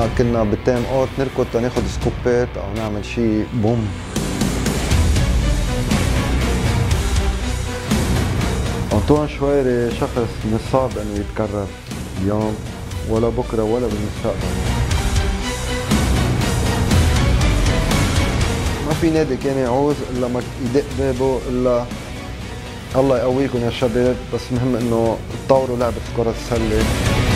كنا بالتايم اوت نركض تناخد سكوبات او نعمل شي بوم. أنطوان شويري شخص من الصعب انه يتكرر اليوم ولا بكره ولا بالمستقبل. ما في نادي كان يعوز الا ما يدق بابه الا الله يقويكم يا شباب، بس مهم انه تطوروا لعبة كرة السلة.